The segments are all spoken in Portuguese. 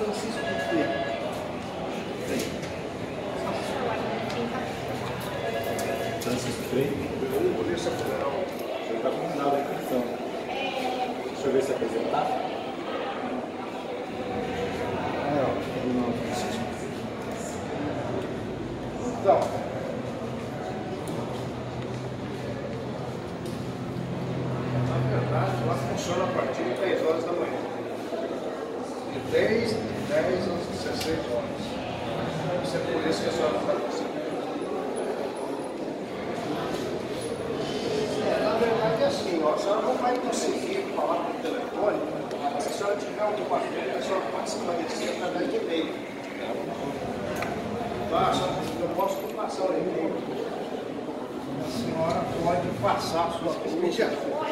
Francisco Coelho. Francisco Freire? Vou ver se a federal. Você está combinado aí, então. Deixa eu ver se apresentar. É, ó, o nome Francisco. Então, na verdade, lá funciona a partir de 10 horas da manhã. De 10 às 16 horas. Isso é por isso que a senhora está conseguindo. Na verdade é assim, ó, a senhora não vai conseguir falar por telefone, mas se a senhora tiver alguma dúvida, a senhora pode esclarecer através de e-mail. Tá? Eu posso passar o e-mail. A senhora pode passar a sua dúvida.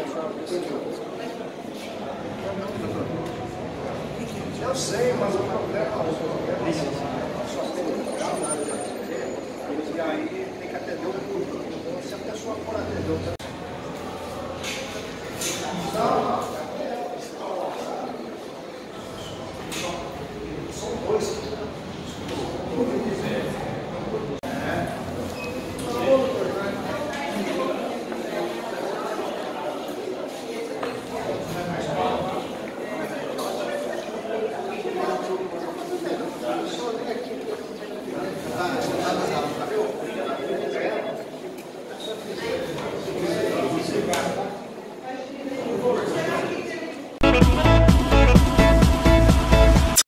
Eu sei, mas o problema é só tem um na área de atender, e aí tem que atender o público. Então, se a pessoa for atender o